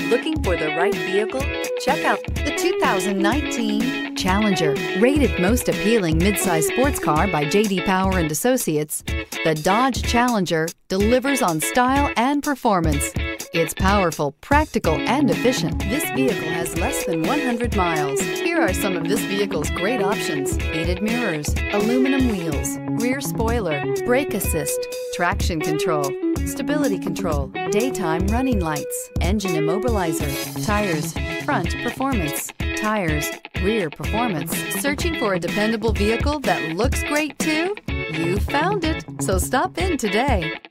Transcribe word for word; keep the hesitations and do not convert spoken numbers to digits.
Looking for the right vehicle? Check out the two thousand nineteen Challenger. Rated most appealing midsize sports car by J D Power and Associates, the Dodge Challenger delivers on style and performance. It's powerful, practical, and efficient. This vehicle has less than one hundred miles. Here are some of this vehicle's great options: heated mirrors, aluminum wheels, rear spoiler, brake assist, traction control, stability control, daytime running lights, engine immobilizer, tires, front performance, tires, rear performance. Searching for a dependable vehicle that looks great too? You found it, so stop in today.